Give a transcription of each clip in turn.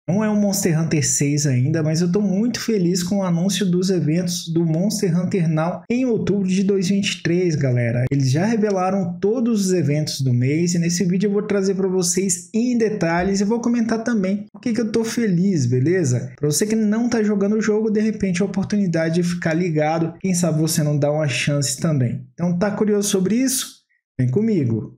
Não é o Monster Hunter 6 ainda, mas eu estou muito feliz com o anúncio dos eventos do Monster Hunter Now em outubro de 2023, galera. Eles já revelaram todos os eventos do mês e nesse vídeo eu vou trazer para vocês em detalhes e vou comentar também por que eu estou feliz, beleza? Para você que não está jogando o jogo, de repente a oportunidade de ficar ligado, quem sabe você não dá uma chance também. Então tá curioso sobre isso? Vem comigo!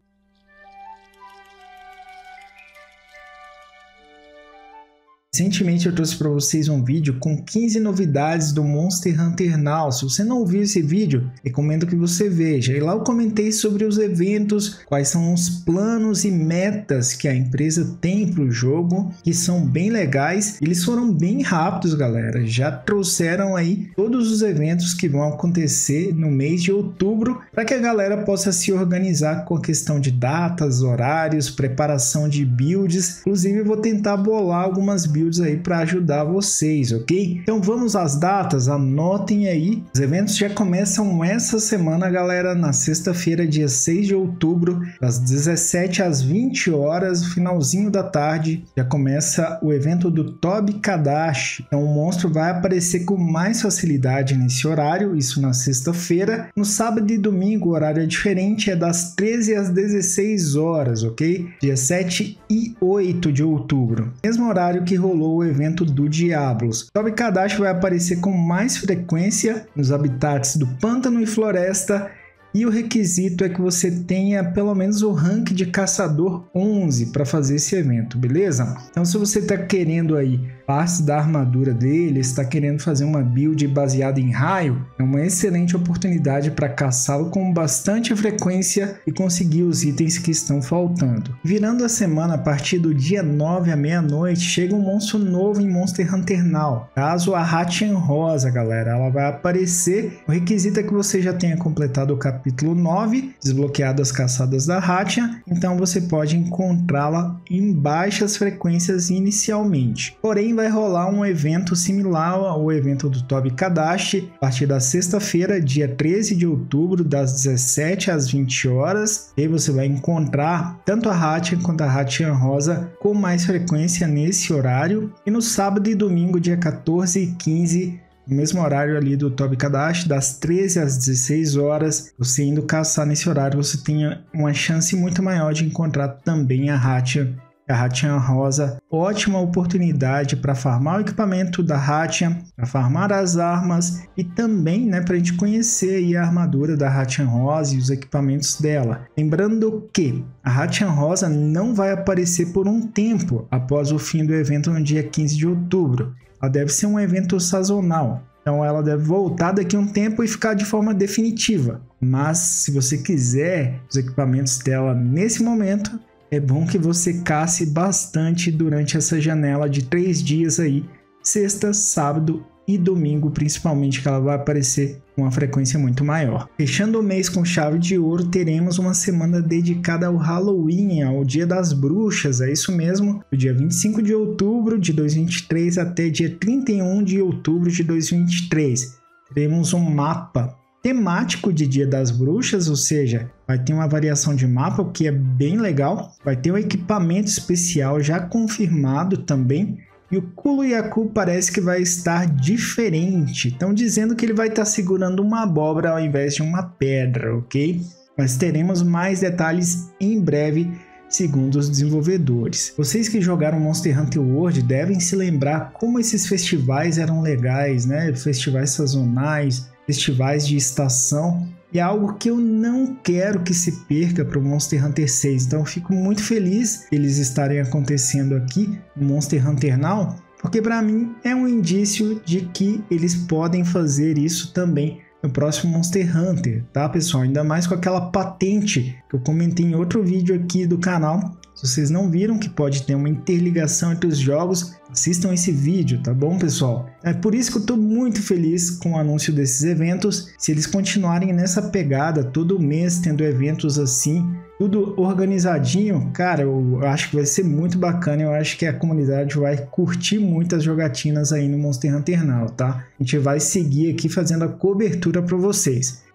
Recentemente eu trouxe para vocês um vídeo com 15 novidades do Monster Hunter Now. Se você não viu esse vídeo, recomendo que você veja. E lá eu comentei sobre os eventos, quais são os planos e metas que a empresa tem para o jogo, que são bem legais. Eles foram bem rápidos, galera. Já trouxeram aí todos os eventos que vão acontecer no mês de outubro, para que a galera possa se organizar com a questão de datas, horários, preparação de builds. Inclusive eu vou tentar bolar algumas builds aí para ajudar vocês, ok? Então vamos às datas, anotem aí. Os eventos já começam essa semana, galera, na sexta-feira, dia 6 de outubro, das 17 às 20 horas, finalzinho da tarde, já começa o evento do Tobi Kadashi. Então o monstro vai aparecer com mais facilidade nesse horário, isso na sexta-feira. No sábado e domingo o horário é diferente, é das 13 às 16 horas, ok? Dia 7 e 8 de outubro. Mesmo horário que rolou o evento do Diablos. Tobi Kadashi vai aparecer com mais frequência nos habitats do pântano e floresta, e o requisito é que você tenha pelo menos o rank de caçador 11 para fazer esse evento, beleza? Então se você está querendo aí partes da armadura dele, está querendo fazer uma build baseada em raio, é uma excelente oportunidade para caçá-lo com bastante frequência e conseguir os itens que estão faltando. Virando a semana, a partir do dia 9 à meia-noite, chega um monstro novo em Monster Hunter Now. Caso a Hatchan Rosa, galera, ela vai aparecer. O requisito é que você já tenha completado o capítulo 9, desbloqueado as caçadas da Hatchan, então você pode encontrá-la em baixas frequências inicialmente. Porém, vai rolar um evento similar ao evento do Tobi Kadashi a partir da sexta-feira, dia 13 de outubro, das 17 às 20 horas. E aí você vai encontrar tanto a Hatchan quanto a Hatchan Rosa com mais frequência nesse horário. E no sábado e domingo, dia 14 e 15, no mesmo horário ali do Tobi Kadashi, das 13 às 16 horas, você indo caçar nesse horário, você tem uma chance muito maior de encontrar também a Hatchan Rosa. Ótima oportunidade para farmar o equipamento da Hatchan, para farmar as armas e também, né, para a gente conhecer aí a armadura da Hatchan Rosa e os equipamentos dela. Lembrando que a Hatchan Rosa não vai aparecer por um tempo após o fim do evento no dia 15 de outubro. Ela deve ser um evento sazonal. Então ela deve voltar daqui a um tempo e ficar de forma definitiva. Mas se você quiser os equipamentos dela nesse momento, é bom que você casse bastante durante essa janela de 3 dias aí, sexta, sábado e domingo, principalmente, que ela vai aparecer com uma frequência muito maior. Fechando o mês com chave de ouro, teremos uma semana dedicada ao Halloween, ao Dia das Bruxas, é isso mesmo, do dia 25 de outubro de 2023 até dia 31 de outubro de 2023. Teremos um mapa temático de Dia das Bruxas, ou seja, vai ter uma variação de mapa, o que é bem legal. Vai ter um equipamento especial já confirmado também. E o Kulu Yaku parece que vai estar diferente. Estão dizendo que ele vai estar segurando uma abóbora ao invés de uma pedra, ok? Mas teremos mais detalhes em breve, segundo os desenvolvedores. Vocês que jogaram Monster Hunter World devem se lembrar como esses festivais eram legais, né? Festivais sazonais, festivais de estação. E é algo que eu não quero que se perca para o Monster Hunter 6. Então eu fico muito feliz eles estarem acontecendo aqui no Monster Hunter Now, porque para mim é um indício de que eles podem fazer isso também no próximo Monster Hunter, tá, pessoal? Ainda mais com aquela patente que eu comentei em outro vídeo aqui do canal. Se vocês não viram que pode ter uma interligação entre os jogos, assistam esse vídeo, tá bom, pessoal? É por isso que eu estou muito feliz com o anúncio desses eventos. Se eles continuarem nessa pegada, todo mês tendo eventos assim, tudo organizadinho, cara, eu acho que vai ser muito bacana. Eu acho que a comunidade vai curtir muito as jogatinas aí no Monster Hunter Now, tá? A gente vai seguir aqui fazendo a cobertura para vocês.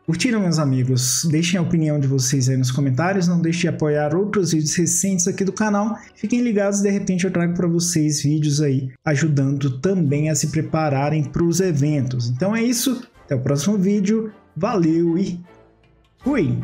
Curtiram, meus amigos? Deixem a opinião de vocês aí nos comentários, não deixem de apoiar outros vídeos recentes aqui do canal. Fiquem ligados, de repente eu trago para vocês vídeos aí ajudando também a se prepararem para os eventos. Então é isso, até o próximo vídeo, valeu e fui!